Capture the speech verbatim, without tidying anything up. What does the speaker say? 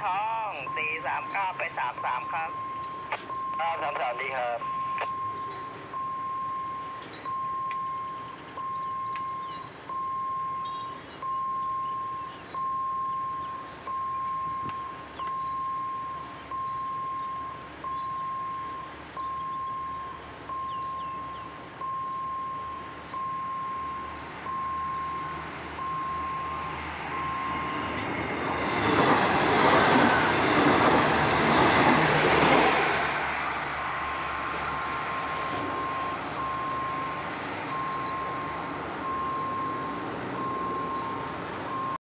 ทองสี่สามเก้าไปสามสามครับครับสามสามดีครับ